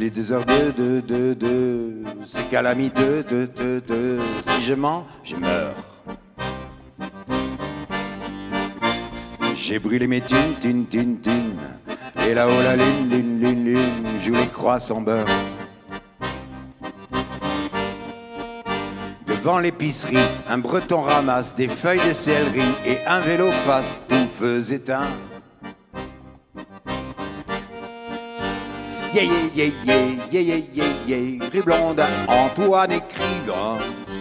Il est 2h, c'est calamiteux, Si je mens, je meurs. J'ai brûlé mes thunes. Et là-haut la lune, joue les croix sans beurre. Devant l'épicerie, un breton ramasse des feuilles de céleri et un vélo passe tout feu éteint. Riblonde, Antoine écrivain.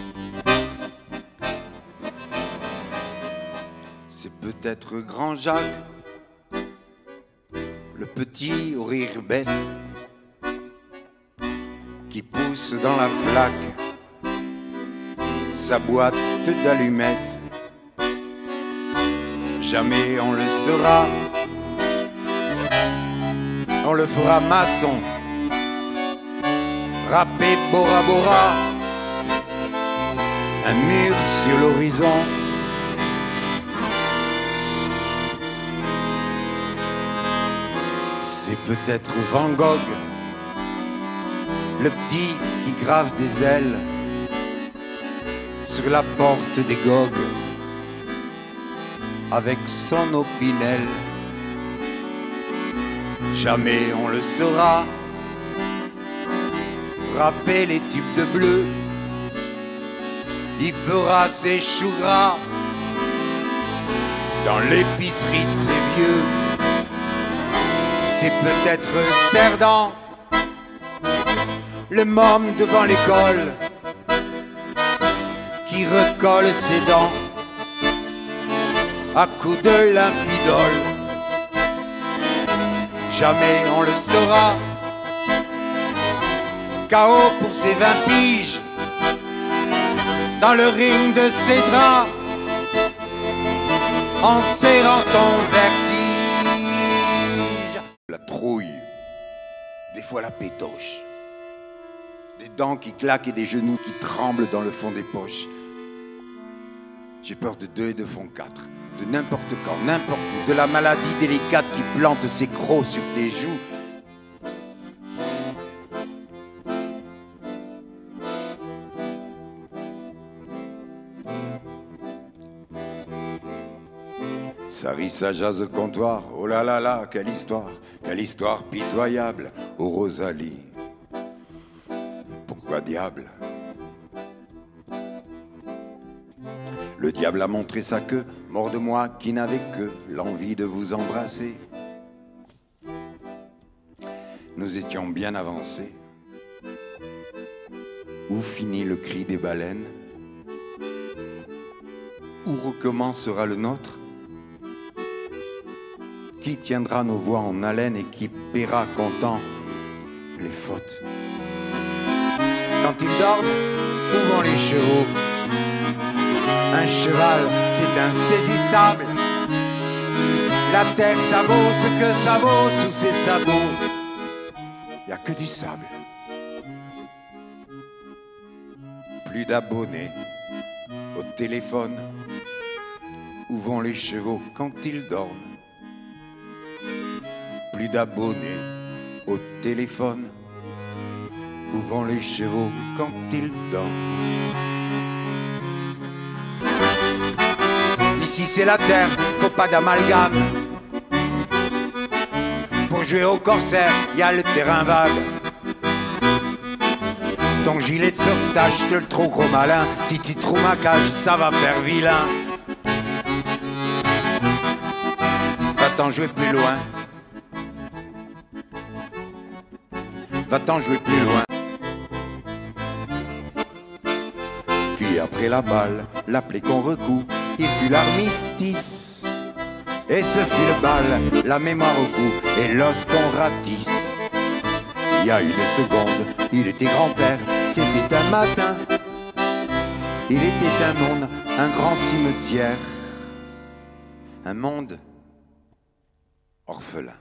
C'est peut-être Grand Jacques, le petit au rire bête, qui pousse dans la flaque sa boîte d'allumettes. Jamais on le saura, on le fera maçon, râpé Bora Bora, un mur sur l'horizon. C'est peut-être Van Gogh, le petit qui grave des ailes sur la porte des gogues avec son opinel. Jamais on le saura, râper les tubes de bleu, il fera ses choux gras dans l'épicerie de ses vieux. C'est peut-être Cerdan, le môme devant l'école, qui recolle ses dents à coups de limpidol. Jamais on le saura, KO pour ses 20 piges, dans le ring de ses draps, en serrant son vertige. La trouille, des fois la pétoche, des dents qui claquent et des genoux qui tremblent dans le fond des poches. J'ai peur de 2 et de fond 4, de n'importe quand, n'importe où, de la maladie délicate qui plante ses crocs sur tes joues. Ça rit, ça jase au comptoir, oh là là là, quelle histoire pitoyable, oh Rosalie. Pourquoi diable? Le diable a montré sa queue, mort de moi qui n'avais que l'envie de vous embrasser. Nous étions bien avancés. Où finit le cri des baleines? Où recommencera le nôtre? Qui tiendra nos voix en haleine et qui paiera content les fautes? Quand ils dorment, où vont les chevaux? Un cheval, c'est insaisissable. La terre, ça vaut ce que ça vaut sous ses sabots. Y a que du sable. Plus d'abonnés au téléphone. Où vont les chevaux quand ils dorment? Plus d'abonnés au téléphone. Où vont les chevaux quand ils dorment? Ici c'est la terre, faut pas d'amalgame. Pour jouer au corsaire, y a le terrain vague. Ton gilet de sauvetage, je te le trouve gros malin. Si tu trouves ma cage, ça va faire vilain. Va-t'en jouer plus loin. Va-t'en jouer plus loin. Puis après la balle, la plaie qu'on recoue, il fut l'armistice. Et ce fut le bal, la mémoire au cou, et l'os qu'on ratisse. Il y a une seconde, il était grand-père, c'était un matin. Il était un monde, un grand cimetière. Un monde orphelin.